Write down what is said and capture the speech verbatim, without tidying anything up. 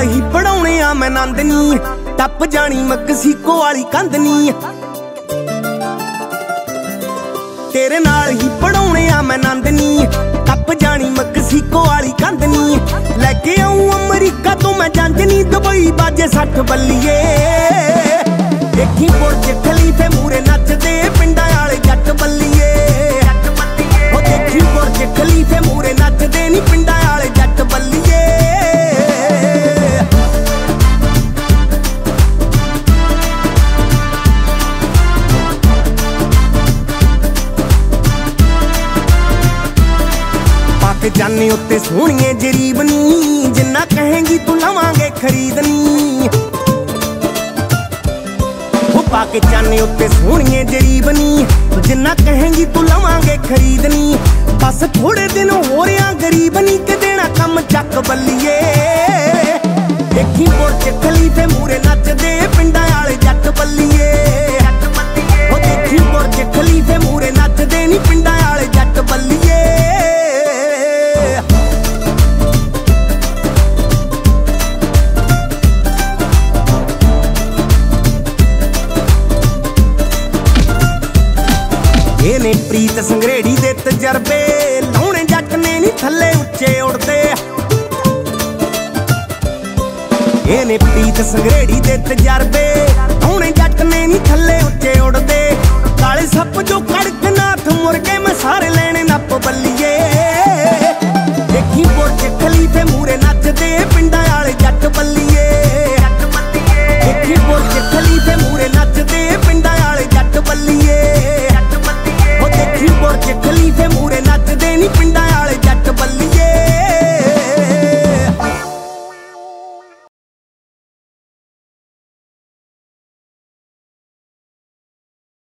ही पढ़ाउणे आ मैं नंदनी, टप जानी मकसीको वाली कंधनी। तेरे नाल ही पढ़ाउणे आ मैं नंदनी, टप जानी मकसीको वाली कंधनी। लैके आऊं अमरीका तो मैं जंजनी, दुबई बाजे सठ बल्लीए। देखी बुर्ज खलीफे मूरे नचदे, पिंडां वाले जट बल्लीए। ओ देखी बुर्ज खलीफे मूरे नचदे नी, पिंडां वाले जट बल्लीए। पाके जाने उत्ते सोहणिए जरीबनी, जिन्ना कहेंगी तू लवांगे खरीदनी। हो पाके जाने उत्ते सोहणिए जरीबनी, जिन्ना कहेंगी तू लवांगे खरीदनी। बस थोड़े दिन हो रहा गरीबनी, के देना कम चक बल्लीए। देखी बुर्ज खलीफे मूरे नचदे, पिंडां वाले जट बल्लीए। हो देखी बुर्ज खलीफे मूरे नचदे नी, पिंडां वाले जट बल्लीए। ਇਹਨੇ ਪ੍ਰੀਤ ਸੰਗਰੇੜੀ ਦੇ ਤਜਰਬੇ, ਲਾਉਣੇ ਜੱਟ ਨੇ ਨੀ ਥੱਲੇ ਉੱਚੇ ਉੜਦੇ। ਇਹਨੇ ਪ੍ਰੀਤ ਸੰਗਰੇੜੀ ਦੇ ਤਜਰਬੇ,